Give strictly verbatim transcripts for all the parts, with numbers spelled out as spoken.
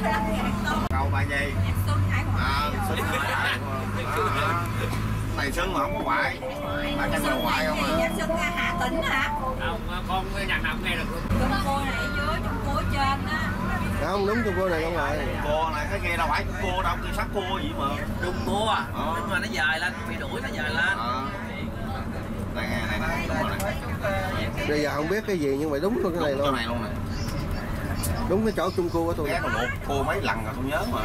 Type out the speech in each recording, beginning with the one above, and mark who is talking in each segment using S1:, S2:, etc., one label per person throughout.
S1: Câu bài gì? À, Xuân này Xuân mà không có ngoại. Bà chắc là ngoại không à?
S2: Xuân Hà Tĩnh hả?
S3: Không, con nhạc nào cũng nghe được luôn.
S2: Trung cô này ở dưới, Trung cô ở trên á.
S4: Không, đúng Trung cô này không ngoại.
S1: Cô này cái nghe đâu phải Trung cô đâu, kia sắc cô gì mà.
S3: Trung cô à?
S1: Ờ.
S3: Nhưng mà nó dài lên, bị đuổi nó dài lên.
S1: Ờ. Này này này này.
S4: Bây giờ không biết cái gì nhưng mà đúng luôn cái này luôn.
S1: Cái này luôn nè.
S4: Đúng cái chỗ Trung cô của tôi.
S1: Ghé mà lột cô mấy lần rồi tôi nhớ mà.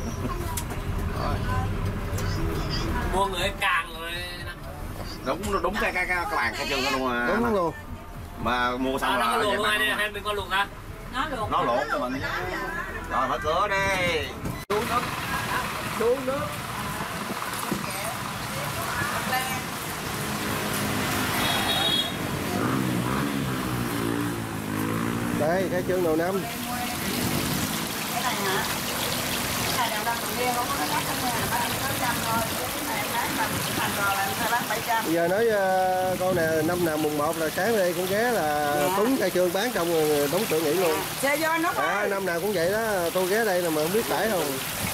S3: Mua người càng rồi.
S1: Đúng đúng cái cái cái cái bàn cái chân đó luôn à.
S4: Đúng luôn.
S1: Mà mua xong
S3: à,
S1: là
S3: nó luộc luôn hay, hay mình con luộc hả?
S2: Nó luộc.
S1: Nó luộc cho mình. Rồi mở cửa đi.
S3: Đuống nước. Đuống nước.
S4: Đây, cái chân đầu năm.
S2: Cái này hả? Cái này đầu năm riêng không có nó cắt trong nhà là bán sáu trăm thôi. Cái này bán mà thành rồi là phải bán bảy trăm.
S4: Bây giờ nói uh, con này năm nào mùng một là sáng đây cũng ghé là
S2: dạ.
S4: Tuấn khai trương bán trong rồi đóng cửa nghỉ luôn.
S2: Xe do nó
S4: À, năm nào cũng vậy đó, tôi ghé đây là mà không biết tải không.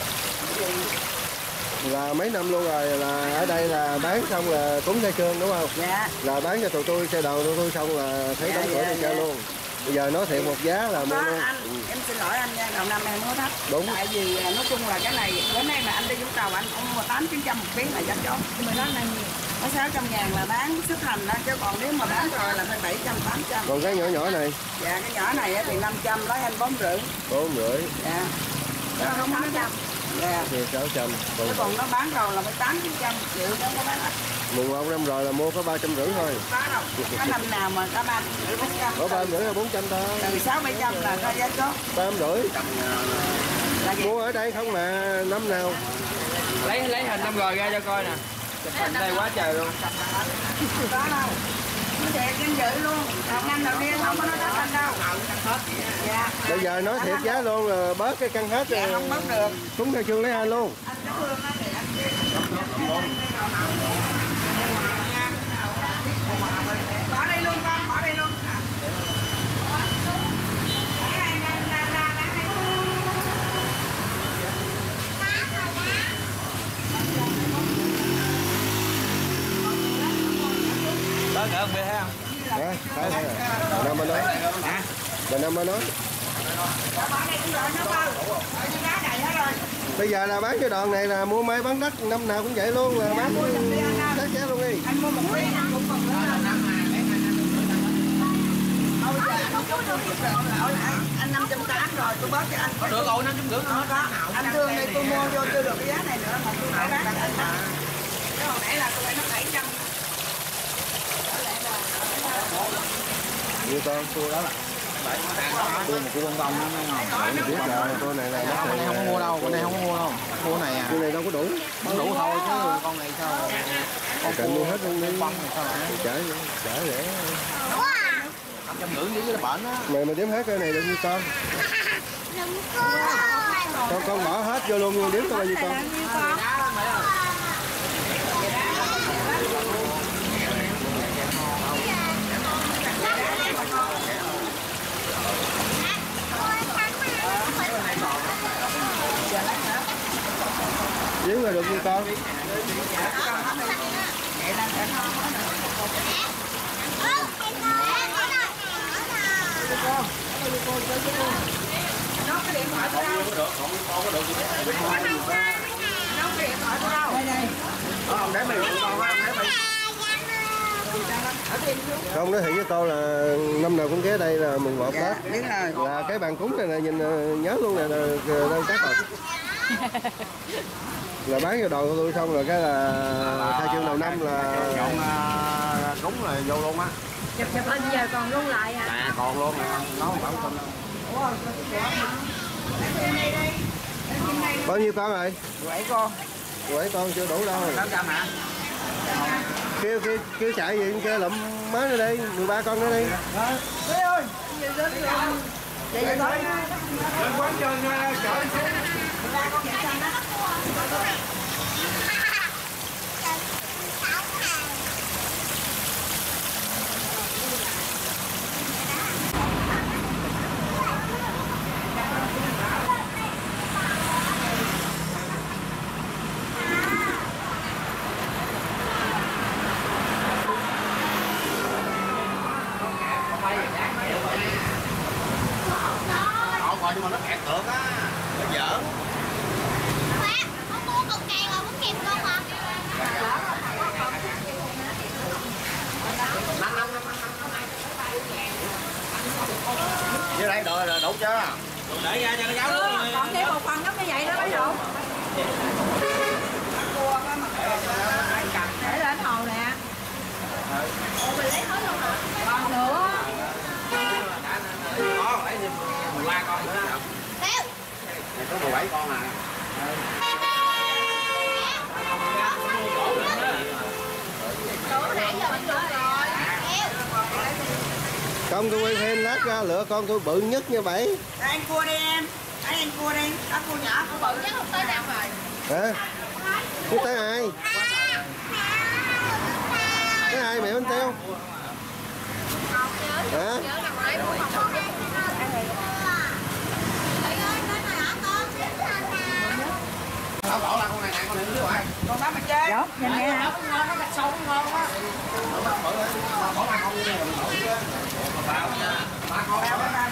S4: Là mấy năm luôn rồi, là ở đây là bán xong là Tuấn khai trương đúng không?
S2: Dạ.
S4: Là bán cho tụi tôi xe đầu tụi tôi xong là thấy
S2: Dạ,
S4: đóng cửa
S2: dạ,
S4: đi chơi
S2: dạ.
S4: luôn. Bây giờ nói thiệt một giá là mua luôn.
S2: Anh, em xin lỗi anh nha, đầu năm em mua thấp.
S4: Đúng.
S2: Tại vì nói chung là cái này bữa nay mà anh đi Vũng Tàu anh ông mua tám chín trăm một ký là chắc chắn. Nhưng mà nó này có sáu trăm ngàn là bán xuất hành đó, chứ còn nếu mà bán rồi là phải bảy trăm tám trăm.
S4: Còn cái nhỏ nhỏ này?
S2: Dạ cái nhỏ này thì năm trăm, lấy anh bốn rưỡi.
S4: Bốn rưỡi.
S2: Dạ. Đó không tám trăm. Dạ.
S4: Thì sáu trăm.
S2: Còn... Chứ còn nó bán rồi là phải tám chín trăm một triệu đó có bán ạ.
S4: Mùng một năm rồi là mua có ba trăm rưỡi thôi.
S2: Có đâu. Có năm nào mà có ba rưỡi bốn trăm.
S4: Có ba rưỡi hay bốn trăm thôi.
S2: Từ sáu bảy trăm là ra giá chốt.
S4: Ba rưỡi. Mua ở đây không mà năm nào.
S3: Lấy lấy hình năm rồi ra cho coi nè. Chụp hình đây quá trời luôn.
S2: Có đâu. Nó đẹp danh dự luôn. Đầu năm đầu tiên không có nói hết anh đâu. Dạ.
S4: Bây giờ nói thiệt giá luôn là bớt cái căn hết.
S2: Dạ không bớt được.
S4: Súng khai trương lấy hai luôn.
S2: Anh có hương á thì anh bỏ đây luôn con, bỏ đây luôn.
S3: Đó ngỡ không biết thấy không?
S4: Hả? Thấy thấy rồi. Bà Năm mới nói.
S3: Hả?
S4: Bà Năm mới nói.
S2: Bỏ đây cũng rồi nó bao. Giá này hết rồi.
S4: Bây giờ là bán cái đòn này là mua máy bán đất năm nào cũng vậy luôn là bán giá giá luôn đi.
S2: Anh mua một ký anh cũng còn nữa là năm mà anh năm trăm tám rồi tôi bớt cho anh.
S3: Có được rồi năm trăm rưỡi nữa đó.
S2: Anh thương đây tôi mua vô chưa được cái giá này nữa mà tôi phải bán cho anh đó. Chứ hồi nãy là tôi phải nó bảy trăm.
S4: Như con cua đó là
S3: Cua một cua bông bông nó ngon.
S4: biết rồi, con này là
S3: Con này không có mua đâu, con này không có mua đâu. Cua này à.
S4: cua này đâu có đủ.
S3: Không đủ thôi chứ con này sao?
S4: Con cần mua hết luôn đi.
S3: Con này sao hả?
S4: Chả chả rẻ.
S3: năm trăm rưỡi với cái bệnh á.
S4: Mày mà đếm hết cái này được như con. Con con bỏ hết vô luôn đếm coi bao nhiêu con. Đếm là được như con.
S2: Nó cái điện thoại tôi đâu? Nó cái điện thoại tôi đâu? Đây đây.
S1: Không để mày con không để mày.
S4: Không nói thiệt với con là năm nào cũng ghé đây là mùng một Tết.
S2: Biết rồi.
S4: Là cái bàn cúng này nè nhìn nhớ luôn nè đang cắt rồi. Là bán cho đồ của tôi xong rồi cái là khai trương đầu năm là
S1: Chọn cúng là vô luôn á.
S2: Chụp chụp hình giờ còn luôn lại hả?
S1: À còn luôn nè, nó không phải không.
S4: bao nhiêu con rồi?
S2: Bảy con.
S4: Bảy con chưa đủ đâu.
S3: sáu trăm hả?
S4: Kêu kêu kêu chạy gì kêu lụm má nữa đi, mười ba con nữa đi.
S2: Ê ơi, vậy vậy thôi.
S1: Lên quán chơi nha, chở đi xuống.
S2: mười ba con vậy sao đó?
S1: Kẹt được á, nó dở.
S5: Con mua con càng rồi muốn kịp con mà.
S1: Năm năm năm dưới đây đợi là đủ chưa? Để ra cho nó giáo luôn.
S2: Còn thêm một phần giống như vậy đó mấy đủ. Để lên hồ nè.
S5: Ủa mình lấy hết luôn hả?
S2: Còn nữa.
S1: Có, lấy mười ba con nữa.
S5: Béo.
S1: Này có mười bảy con à.
S5: Đủ nãy giờ mình được rồi.
S4: Con tôi quay phim lát ra lựa con tôi bự nhất như vậy.
S2: Ăn cua đi em. Anh ăn cua đi. Ăn cua nhỏ.
S5: Con bự nhất không tới đâu rồi.
S4: Hả? Cái tới ai? Cái ai mẹ bánh tiêu? Hả?
S1: Tao bỏ là con này nè, con này nước rồi.
S2: Con bác mà chơi. Dạ, nhìn nè hả?
S1: Ngon, nó sâu ngon quá. Bỏ ba con như này rồi mình bỏ chứ. Ba con nha. Ba con.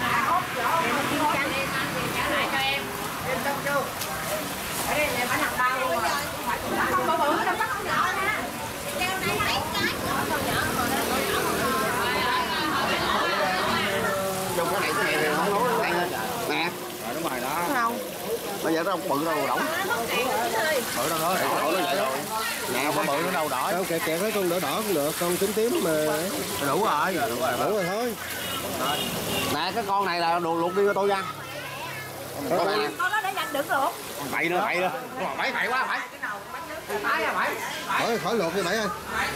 S5: Trả lại cho em.
S2: Em xong chưa? Ở đây là phải làm bao luôn rồi. Không có bự đâu, bắt con nhỏ nha.
S5: Treo này mấy cái. Con nhỏ rồi đó, con nhỏ rồi.
S1: Dùng cái này cái này thì không nấu nó lên. Nè. Rồi đúng rồi đó.
S2: Không.
S1: Bây giờ nó không bự đâu đổ. Bự đâu nữa, đổ nó vậy rồi. Nè không bự nó đâu đỏ.
S4: Không kẹt kẹt lấy con đỏ đỏ cũng được, con tím tím mà.
S1: Đủ rồi. Đủ rồi.
S4: Đủ rồi thôi.
S1: Nè cái con này là đồ luộc đi cho tôi nha. Con này nè.
S2: Con nó để dành đựng luộc.
S1: Con bậy nữa, bậy nữa. Con bậy bậy quá bậy. Bậy à bậy.
S4: Khỏi khỏi luộc đi bảy ơi.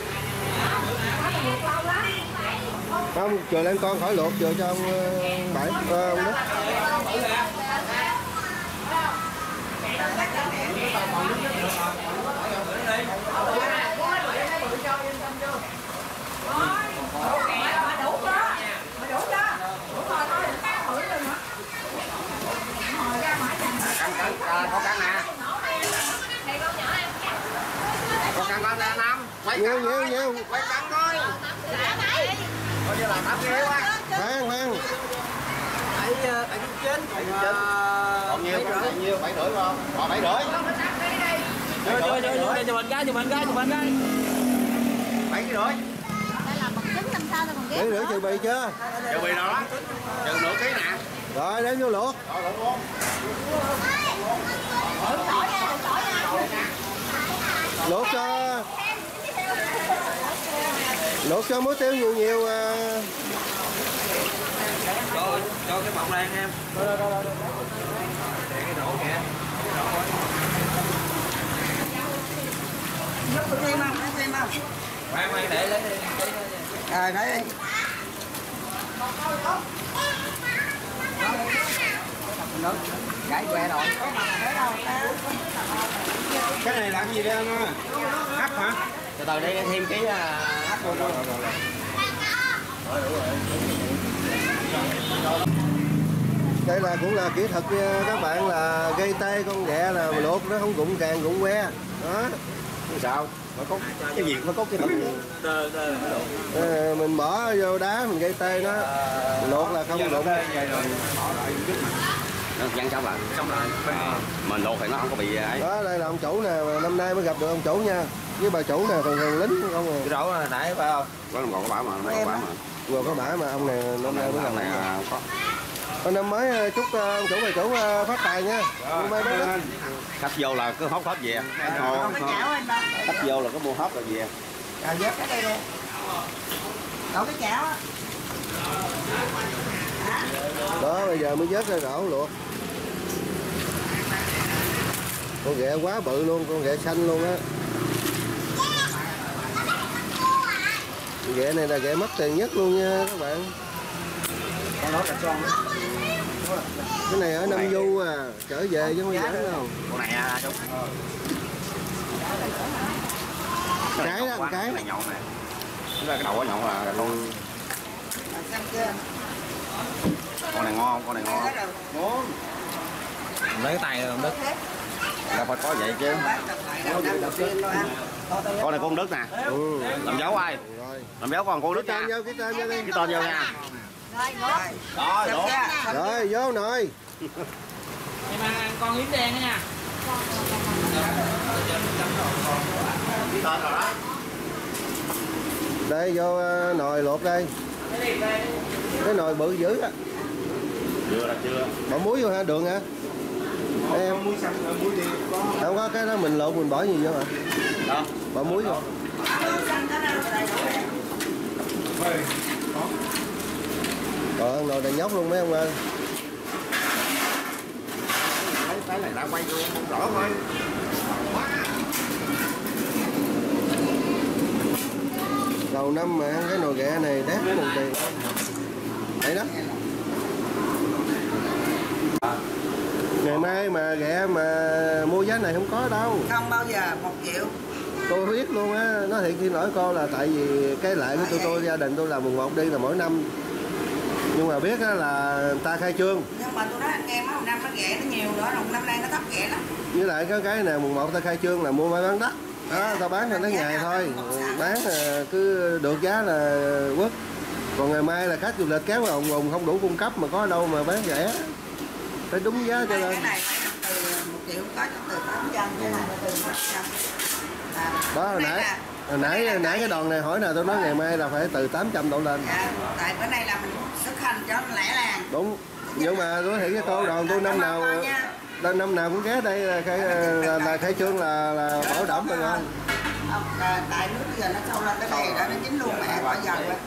S4: Không, chờ lên con khỏi luộc chờ cho ông bảy ờ, ông đó.
S1: Cắn cắn có cắn nè. Có cắn con nè Nam. Quay
S4: Nhiều
S1: cắn
S4: nhiều
S1: coi.
S4: nhiều.
S1: Quay cắn coi. Coi như là tám ký quá.
S4: Mang mang.
S3: Bảy bảy chín.
S1: Còn nhiêu còn nhiêu bảy rưỡi không? Còn bảy rưỡi.
S3: Chưa chưa chưa cho mình cái cho mình cái cho mình cái.
S1: Bảy ký rưỡi.
S5: Đây là bằng chứng làm sao rồi còn
S4: Để
S5: ghép.
S4: rửa chừng bì chưa?
S1: Chừng bì nào đó. Chừng nửa ký nè.
S4: Rồi đem vô luộc.
S1: Rồi luộc luôn.
S4: Luộc cho luộc cho muối tiêu nhiều nhiều à.
S3: Cho cho cái bọng này em. Đó đó đó. Để cái đổ kìa.
S2: Nước tôi thêm không? Nước thêm không?
S3: Khoan khoan để lấy đi.
S2: Rồi thấy đi. Nước gãy que rồi.
S3: Cái này làm gì đây anh ơi? Hấp hả? Từ từ đây thêm cái hấp vô rồi.
S4: Đây là cũng là kỹ thuật nha các bạn, là gây tê con ghẹ là luộc nó không rụng càng rụng que đó.
S1: Sao? Phải có cái gì phải có cái thuật.
S4: Ờ, mình bỏ vô đá mình gây tê nó luộc là không rụng.
S1: Dặn xong rồi. Xong rồi. Mình luộc thì nó không có bị ấy.
S4: Đó đây là ông chủ nè, mà năm nay mới gặp được ông chủ nha, với bà chủ nè, thường thường lính không à.
S3: Cái rổ hồi nãy phải không?
S1: Có còn có bả mà, có bả mà.
S4: Vừa có bả mà ông này năm nay mới gặp
S1: này
S4: này.
S1: có.
S4: Hôm năm mới chúc ông chủ bà chủ phát tài nha. Năm mới đó.
S1: Khách vô là cứ hốt hết về.
S2: Không có chảo anh ba.
S1: Khách vô là cứ mua hốt rồi về.
S2: Rồi vớt cái đây luôn. Đổ cái chảo á.
S4: Đó bây giờ mới vớt ra rổ luộc. Con ghẹ quá bự luôn, con ghẹ xanh luôn á. Ghẹ này là ghẹ mất tiền nhất luôn nha các bạn. Cái này ở Nam Du à, trở về chứ không phải dẫn đâu.
S1: Con này à, đúng.
S4: Cái đó, một cái.
S1: Cái này nhọn nè. Cái cái đầu nó nhọn là con. Con này ngon, con này ngon.
S2: Ngon.
S3: Lấy cái tay rồi Đức.
S1: Là phải có vậy chứ. Con này con Đức nè.
S4: Ừ.
S1: Làm dấu ai?
S4: Rồi.
S1: Làm dấu con con Đức
S4: Tên
S1: nha.
S4: vô, cái tên vô đi.
S1: Cái tên vô nha.
S5: Rồi, ngót.
S1: Rồi, đúng.
S4: Rồi, vô nồi.
S3: con yến đen đó nha.
S4: Đây vô nồi luộc đây. Cái nồi bự dữ á.
S1: Chưa là chưa.
S4: Bỏ muối vô hả? Đường hả? Em
S1: muối xanh, muối đi có.
S4: Không có cái đó mình lộn mình bỏ gì vô hả?
S1: Đó.
S4: Bỏ muối vô. Còn nồi này nhóc luôn mấy ông ơi.
S1: Cái cái này đã quay vô không rõ thôi.
S4: Đầu năm mà ăn cái nồi ghẹ này đắt một tiền. Đấy đó. Ngày mai mà ghẹ mà mua giá này không có đâu.
S2: Không bao giờ, một triệu.
S4: Tôi biết luôn á, nói thiệt xin lỗi cô là tại vì cái lại của tụi tôi, gia đình tôi là mùng một đi là mỗi năm. Nhưng mà biết á là người ta khai trương.
S2: Nhưng mà tôi nói anh nghe mấy năm nó ghẹ nó nhiều nữa, rồi năm nay nó thấp ghẹ lắm.
S4: Với lại cái cái này mùng một ta khai trương là mua mai bán đắt. Đó, tao bán cho tới ngày thôi. Bán cứ được giá là quất. Còn ngày mai là khách du lịch kéo vào vùng không đủ cung cấp mà có đâu mà bán rẻ. Phải đúng giá cho nên.
S2: Cái này phải từ một triệu có từ tám trăm, cái này là từ tám trăm.
S4: Đó hồi nãy hồi nãy hồi nãy cái đòn này hỏi nào tôi nói ngày mai là phải từ tám trăm đổ lên.
S2: Dạ, tại bữa nay là mình xuất hành cho nó lẻ làng.
S4: Đúng. Nhưng mà tôi thiệt với cô đòn tôi năm nào năm nào cũng ghé đây là khai là, là khai trương là là bảo đảm rồi ngon.
S2: Tại nước bây giờ nó sâu lên tới đây đó, nó chín luôn mẹ coi dần đó.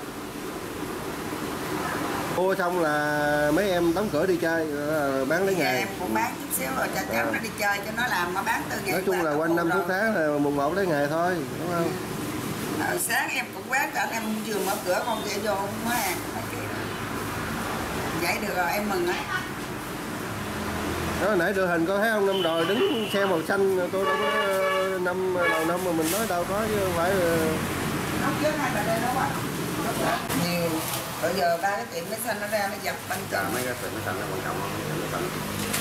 S4: Mua xong là mấy em đóng cửa đi chơi bán lấy ngày.
S2: Em cũng bán chút xíu rồi cho cháu nó đi chơi cho nó làm mà bán từ ngày.
S4: Nói chung là quanh năm suốt tháng là mùng một lấy ngày thôi, đúng không?
S2: Ừ, sáng em cũng bán cả em vừa mở cửa con kia vô không có hàng. Vậy được rồi em mừng á.
S4: Đó nãy đưa hình có thấy ông Năm rồi đứng xe màu xanh, tôi đâu có năm đầu năm mà mình nói đâu có chứ không phải.
S2: Nó trước hai bà đây đó quá. Nhiều. Bây giờ ba cái tiệm máy xanh nó ra nó dập banh chợ.
S1: Mấy cái tiệm máy xanh nó quan trọng không?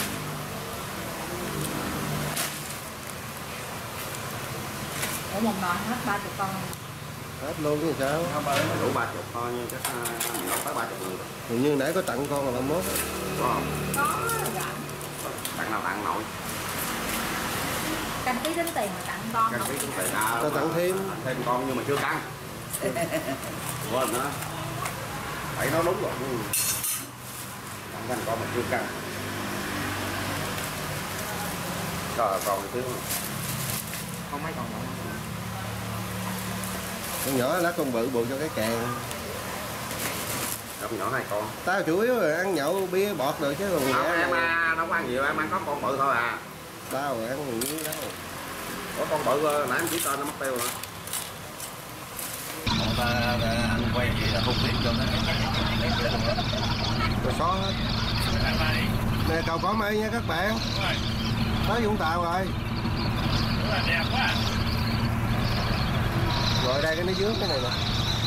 S5: Ủa một nồi hết ba chục con.
S4: Hết luôn chứ sao?
S1: Không bao đủ ba chục con nhưng chắc nó tới ba chục người.
S4: Hình như nãy có tặng con là ba mốt.
S1: Có không?
S5: Có rồi.
S1: Tặng nào tặng nội.
S5: Canh tí tính tiền mà tặng con.
S1: Canh tí tính tiền nào?
S4: Tao tặng thêm.
S1: Thêm con nhưng mà chưa căng. Quên nữa. Phải nói đúng rồi. Tặng thành con mà chưa căng. Rồi còn thiếu không? Không mấy con nữa.
S4: Con nhỏ lá con bự bự cho cái càng.
S1: Con nhỏ này con.
S4: Tao chủ yếu là ăn nhậu bia bọt được chứ còn
S1: không, em à, đâu có ăn nhiều, em ăn có con bự thôi à.
S4: Tao rồi ăn nhiều đâu.
S1: Có con bự nãy em chỉ tên nó mất tiêu rồi. Ta ăn quen vậy là không biết cho nó
S4: Rồi xóa hết. Nè cầu Cỏ Mây nha các bạn. Tới Vũng Tàu rồi.
S3: Đẹp quá.
S4: Rồi đây cái nó dướng cái này nè.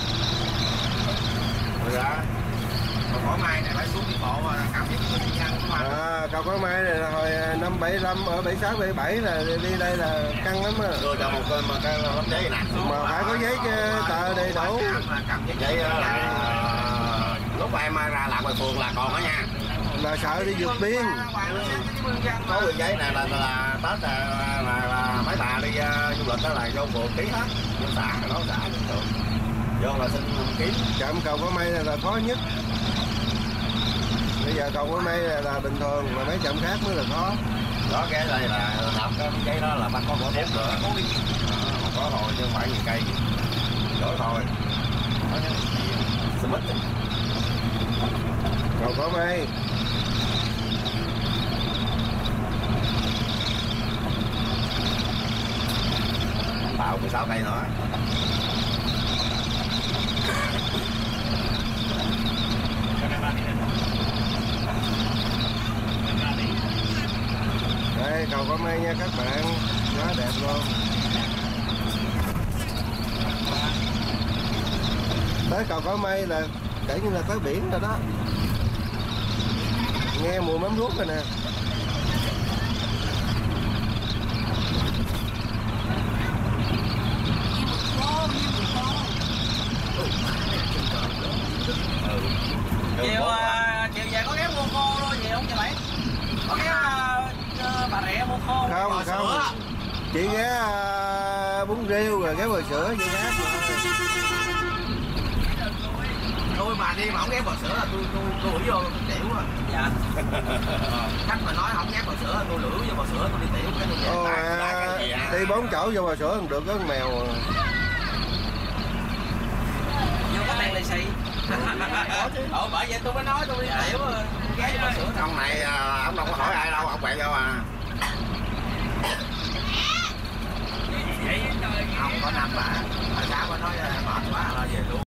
S1: Rồi ra. Cầu Cỏ Mây này phải xuống đi bộ mà cảm giác nó đi ăn mà.
S4: À, cầu Cỏ Mây này là hồi năm bảy lăm ở bảy sáu bảy bảy là đi đây là căng lắm á.
S1: Đưa cho một cái mà cái lắm giấy nè.
S4: Mà phải có giấy tờ đầy đủ.
S1: Cầm cái giấy là lúc em ra làm ngoài phường là còn đó nha.
S4: Là sợ đi vượt biên.
S1: Có người giấy này là là Tết là, là, là mấy bà đi uh, du lịch đó là vô phường ký hết. Vô xã nó xã được. Vô là xin ký.
S4: Trạm cầu Cỏ Mây này là khó nhất. Bây giờ cầu Cỏ Mây là, là bình thường mà mấy trạm khác mới là khó.
S1: Đó cái đây là làm cái giấy đó là bắt con có thép rồi. Có thôi chứ không phải gì cây. Đổi thôi. Smith.
S4: Cầu Cỏ Mây.
S1: Tạo mười sáu cây nữa.
S4: Đây cầu Cỏ Mây nha các bạn, quá đẹp luôn. Tới cầu Cỏ Mây là kể như là tới biển rồi đó. Nghe mùi mắm ruốc rồi nè.
S3: Chiều chiều về có ghé mua cô luôn gì không chị Bảy? Có ghé bà rẻ mua khô.
S4: Không không. Chị ghé uh, bún riêu rồi ghé bò sữa chị ghé.
S3: Tôi mà đi mà không ghé bò sữa là tôi tôi tôi đuổi vô tôi tiểu à. Dạ. Khách mà nói không ghé bò sữa tôi lưỡi vô bò sữa tôi đi tiểu cái tôi
S4: Ồ, à, đi bốn chỗ vô bò sữa không được có con mèo.
S3: vô cái men lì xì. Ồ bởi vậy tôi mới nói tôi đi tiểu ghé vô bò sữa.
S1: Ông này ông đâu có hỏi ai đâu, ông bèn vô à. Không có năm bà, bà xã bà nói mệt quá rồi về luôn.